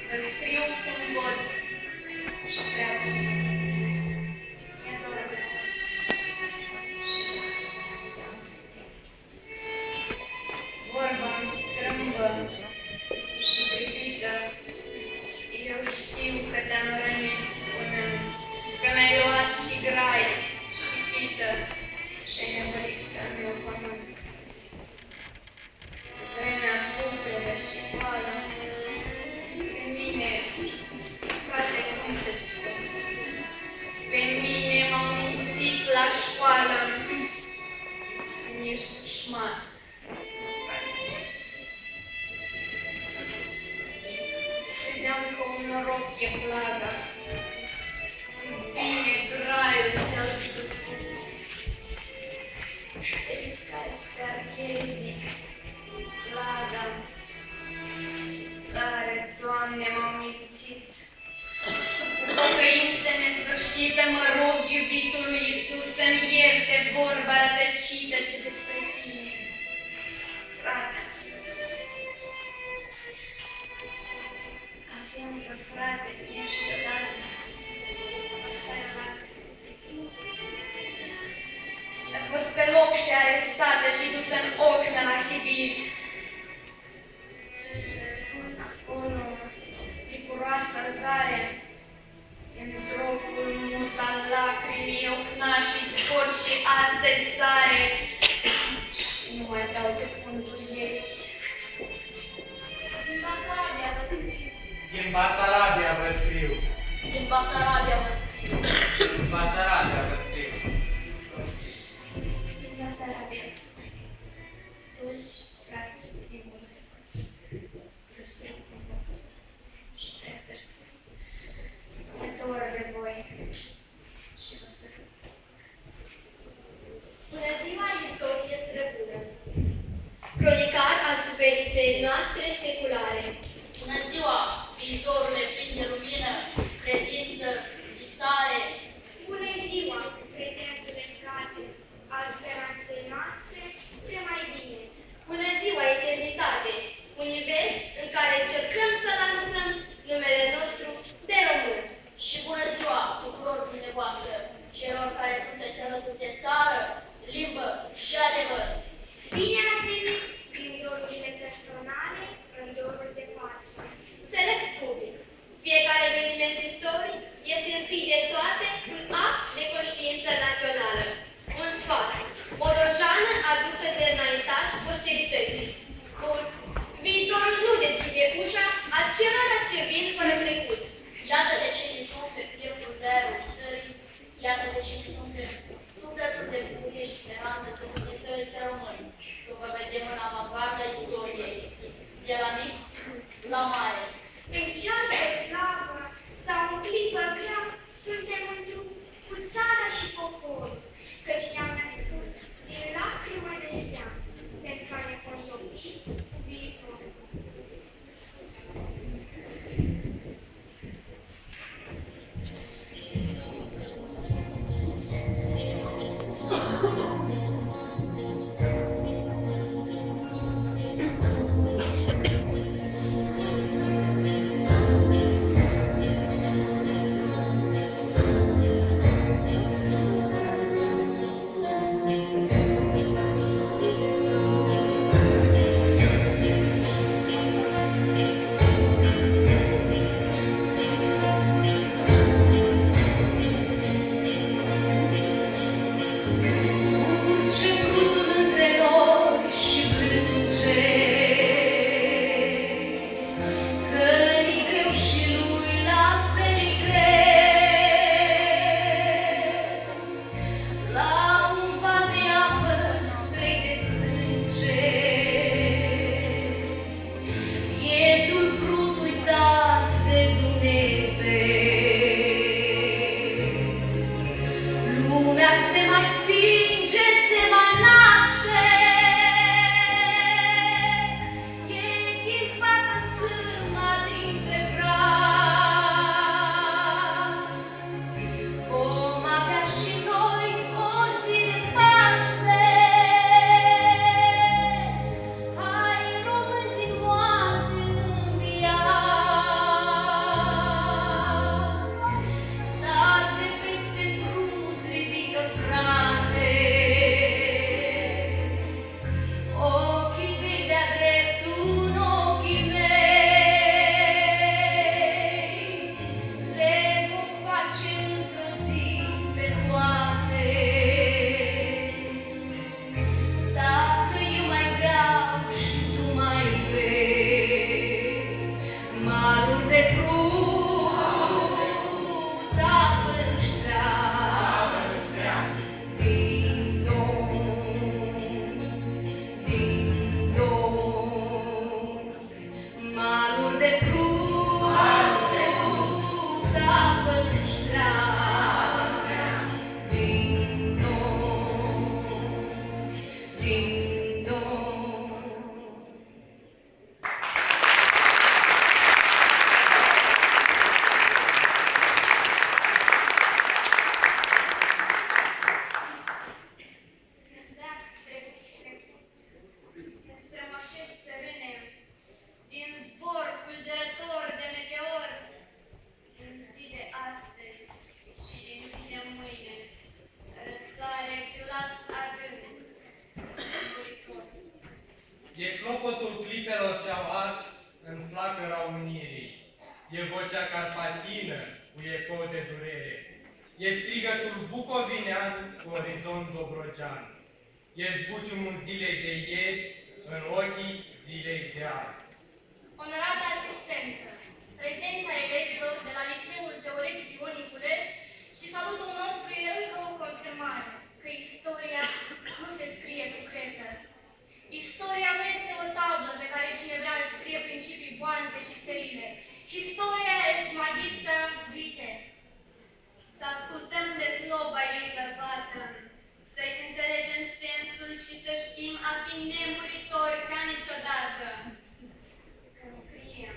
Vă scriu cum văd și prea puțin. E doar de și vă scriu. Vorba-mi strâmbă și privită. Eu știu că te-am rănit spunând că mi-ai luat și grai și pită și-ai nevărit pe-al meu pământ. Vremea putrele și goală, pe mine, frate, cum să-ți spun? Pe mine m-au mințit la școală, ești dușman. Credeam că un noroc e plaga, bine graiul ți-al scuțit. Știți care scarchezii, plaga, ce tare, Doamne, m-au mințit. Cu pocăință nesfârșită mă rog iubitului Iisus să-mi ierte vorba rătăcită ce despre tine, frate, am spus. A fi încă frate, ești odată, să-i și-a fost pe loc și arestată și dusă în ochnă la Sibir. Acolo, vipuroasă zare, în tropul mut al lacrimii, ochnașii scot și astăzi sare și nu mai dau de fundul ei. Din Basarabia vă scriu. Din Basarabia vă scriu. Din Basarabia vă scriu. Din Basarabia vă scriu. Din Basarabia vă scriu. Dulci, brați, din multe părți. Vă scriu cu vot și prea târziu. E dor de voi și vă sărut. Bună ziua, istorie străbună! Cronicar al suferinței noastre seculare. Bună ziua, viitorule plin de lumină, credință, visare. Bună ziua, prezentul de frate al speranței noastre spre mai bine. Bună ziua, eternitate, univers în care încercăm să lansăm numele nostru de român. Și bună ziua tuturor dumneavoastră, celor care sunteți alături de țară, limbă și adevăr. Bine ați venit din dorurile personale în doruri de patrie. Select public. Fiecare eveniment istoric este întâi de toate un act de conștiință națională. Un sfat, o dojană adusă de înaintași posterității. Bun. Viitorul nu deschide ușa acelora ce vin fără trecut. Iată de ce ni sunt pe fiecul verul țării, iată de ce ni sunt pe sufletul de bucurie și speranță că Dumnezeu este român. Că vă vedem în avangarda istoriei, de la mic la mare. În ceas de slavă sau în clipă grea, suntem într-un cu țara și popor, căci ne-am născut din lacrimă de steam, pentru a ne contopi cu viitorul. E clopotul clipelor ce-au ars în flacăra unirii. E vocea carpatină cu ecou de durere. E strigătul bucovinean cu orizont dobrogean. E zbuciumul zilei de ieri în ochii zilei de azi. Onorată asistență, prezența elevilor de la Liceul Teoretic Ion Niculeț și salutul nostru e încă o confirmare că istoria nu se scrie cu cretă. Istoria nu este o tablă pe care cineva își scrie principii boante și sterile. Historia este magistra vitae. Să ascultăm de sloba ei lăvată, să-i înțelegem sensul și să știm a fi nemuritori ca niciodată. Când scriem.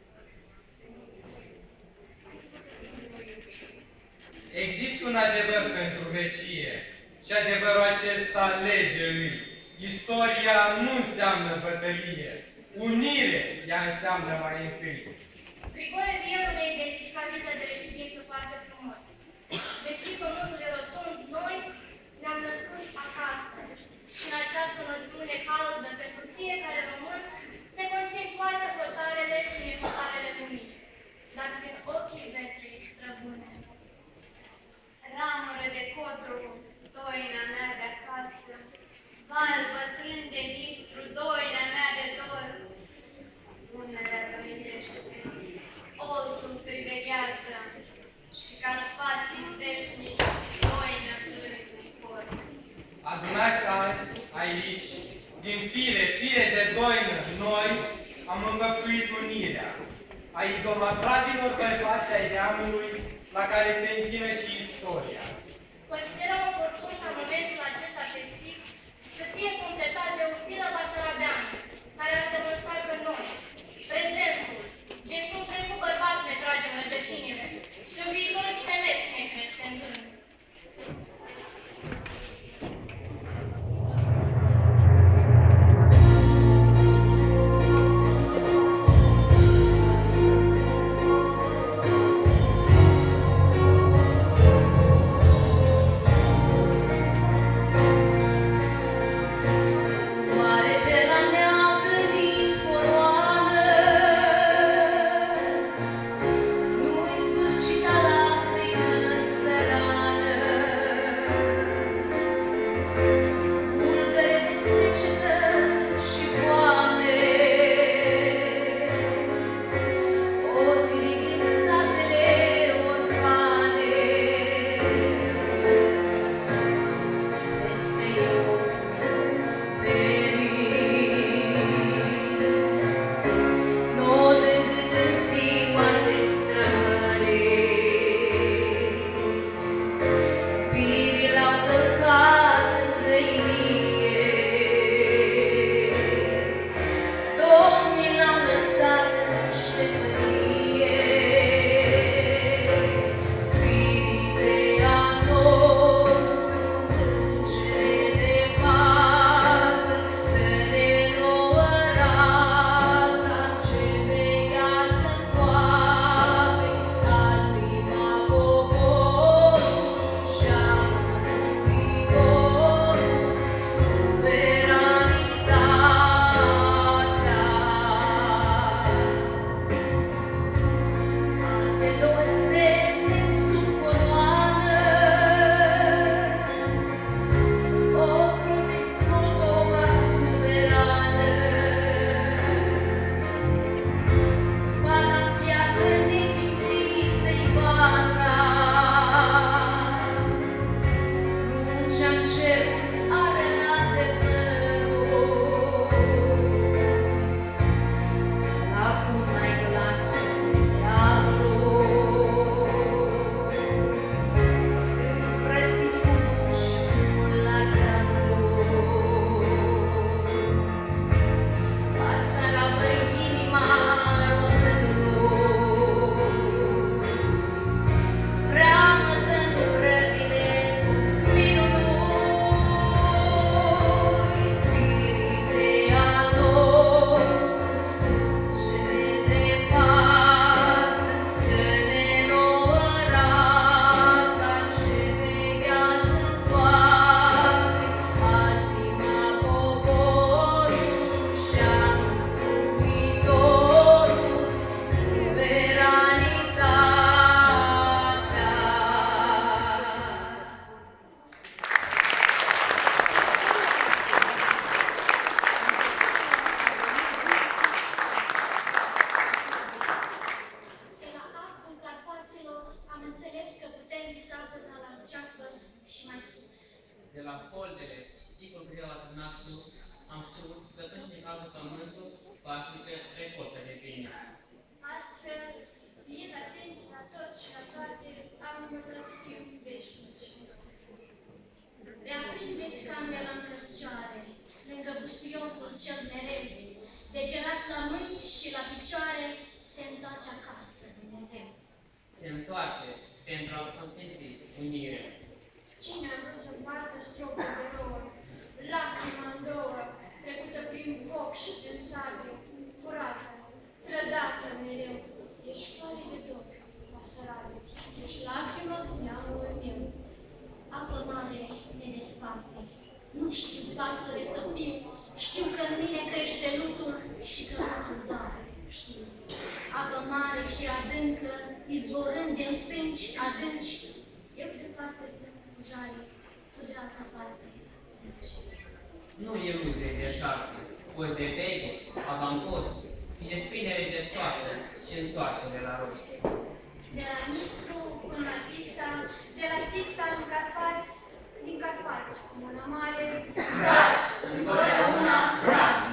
Există un adevăr pentru vecie și adevărul acesta lege lui. Istoria nu înseamnă bătălie. Unire ea înseamnă mai întâi. Grigore Vierul ne identifica viza de reședință foarte frumos. Deși pământul e rotund, noi ne-am născut acasă. Și în această nățiune caldă pentru fiecare român se conțin toate hotarele și nehotarele lumii. Dar prin ochii vetrii străbune. Ramură de codru, doina mea de acasă, val bătrân de nistru, doina mea de dor. Punerea doinește, oltul priveghează și Carpații veșnici, doina plâng în for. Adunați azi, aici, din fire de doină, noi am învăptuit unirea a idolatratilor bărbați ai neamului la care se închină și istoria. Considerăm oportun ca momentul acesta festiv să fie completat de o filă basarabeană, care ar demonstra că noi, prezentul, dintr-un trecut bărbat ne tragem rădăcinile și un viitor steleț ne crește în gând. candelă în căscioare, lângă busuiocul cel mereu, degerat la mâini și la picioare, se întoarce acasă Dumnezeu. Se întoarce pentru a consfinți unirea. Cine a vrut să împartă stropul de rouă, lacrima în două, trecută prin foc și prin sabie, furată, trădată mereu, ești floare de dor, pasărare, ești lacrimă, neamul meu. Apă mare ne desparte, nu știu pasăre să fiu, știu că în mine crește lutul și că lutul doare, știu. Apă mare și adâncă, izvorând din stânci adânci, eu de parte plâng cu jale, tu de altă parte plângi. Nu iluzie de șarpe, post de veche, avampost și desprindere de soartă și întoarcere la rost. De la Nistru până la Tisa, de la Tisa în Carpați, din Carpați, Comuna Mare, frați, întotdeauna frați!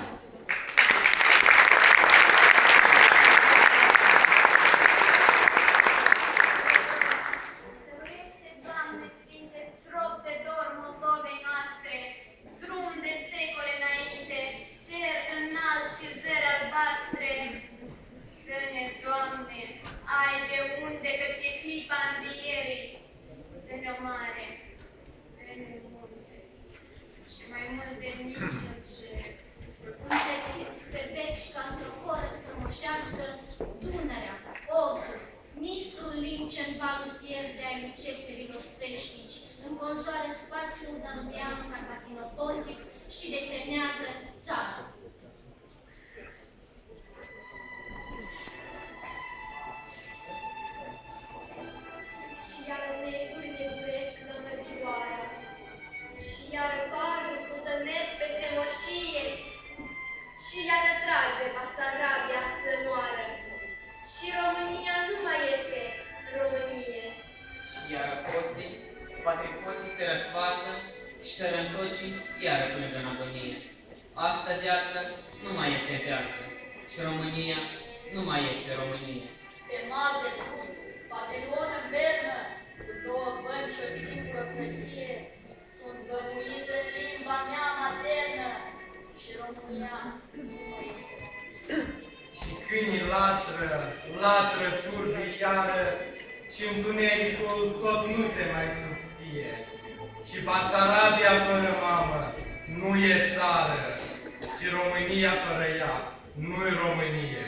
Dăruiește, Doamne, Sfinte, strop de dor Moldovei noastre, drum de secole înainte, cer înalt și zări albastre. Dă-ne, Doamne, ai de unde, căci e clipa învierii. Dă-ne o mare, dă-ne multe și mai multe nici în cer. Întepiți pe veci ca într-o horă strămoșească, Dunărea, Odrul, Nistrul lincen valul pierde ai începerilor steșnici, înconjoară spațiul danubian carpatino-pontic și desemnează țara. Și iară neguri neguresc lămărgioara, și iară parul plutănesc peste moșie, și iară trage Basarabia să moară, și România nu mai este Românie. Și iară poții se răsfață și se reîntoci iară până în agonie. Asta viață nu mai este viață și România nu mai este Românie. Pe mal de fund, baterion în vernă, cu două băni și o singură frăție, sunt bănuit în limba mea maternă și România nu mai este. Și câinii latră turbișară și întunericul tot nu se mai subție. Și Basarabia fără mamă nu e țară și România fără ea nu-i Românie.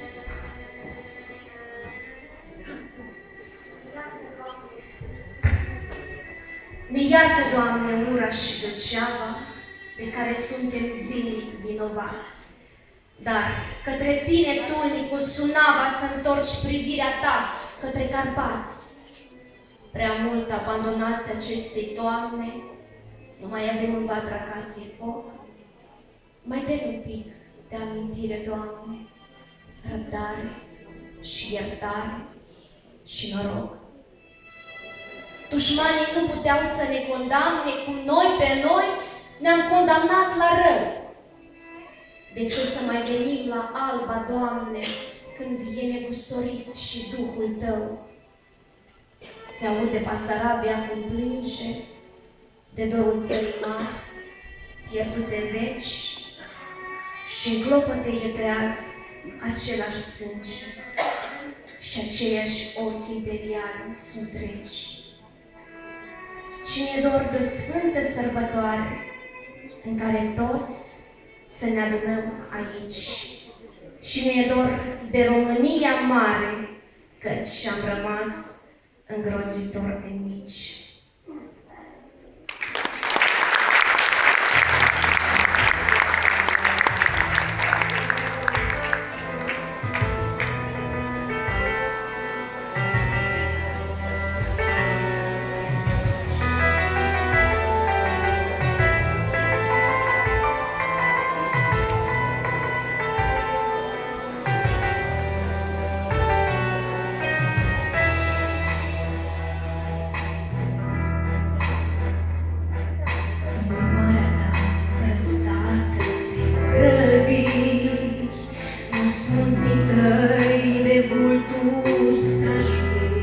Ne iartă, Doamne, ura și dulceava de care suntem zilnic vinovați. Dar către Tine, tulnicul Sunava, să întorci privirea Ta către Carpați. Prea mult abandonați acestei toamne, nu mai avem în vatra casei foc. Mai dă un pic de amintire, Doamne, răbdare și iertare și noroc. Dușmanii nu puteau să ne condamne cum noi pe noi ne-am condamnat la rău. De ce să mai venim la Alba, Doamne, când e negustorit și Duhul Tău? Se aude Basarabia cum plânge de dorul țării mari, pierdute în veci, și în clopăte ietrează același sânge și aceiași ochi imperiali sunt reci. Cine dor de sfântă sărbătoare în care toți să ne adunăm aici. Și ne e dor de România mare, căci am rămas îngrozitor de mici.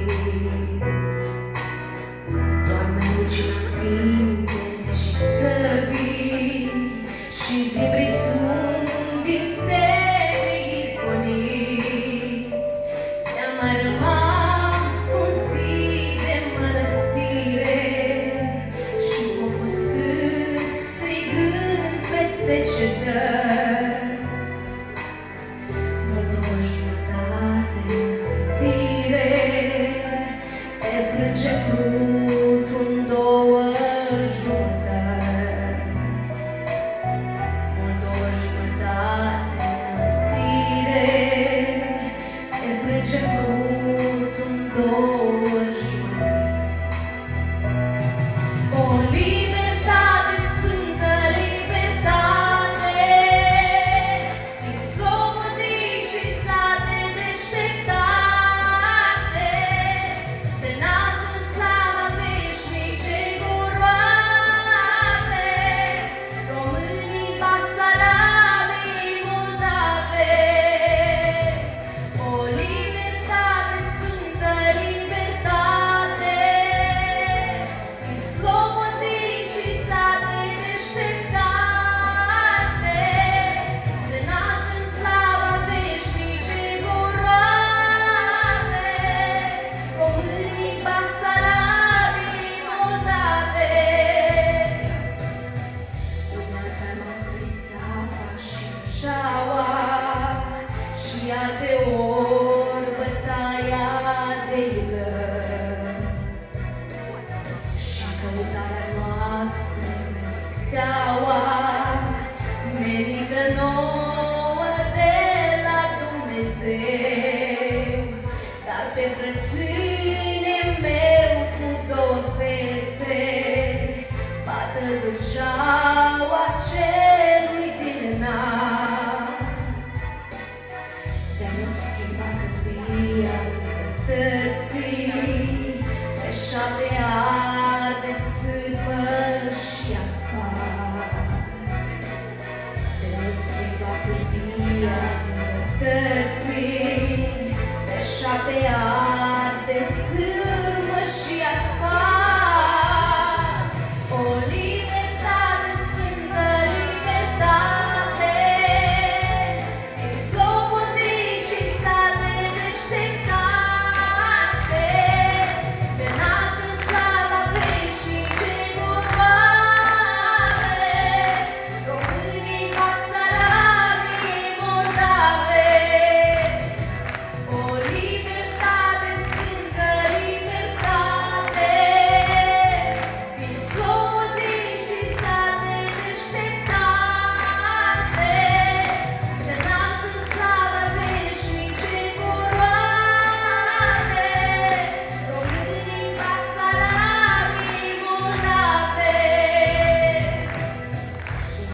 Doar mergi înainte și să cetăți. Moldova jumătate în amintire, e frânge crutul în două jumătăți. Moldova jumătate în amintire, e frânge crutul în două jumătăți. O libertate sfântă, libertate, din slobodii și sate deșteptate, se nasc în slava veșnicei goroave, românii, Basarabii, Moldavei. O libertate sfântă, libertate, din slobodii și sate deșteptate, se nasc în slava veșnicei goroave, românii, Basarabii, Moldavei. Unealta noastră-i Sava și Râșaua, și alteori bătaia de Ilă. Și căutarea noastră în steaua merită nouă de la Dumnezeu. Dar pe frățâne meu cu două fețe bată dejaua celui din înalt. De-a schimba câmpia libertății pe 7 ani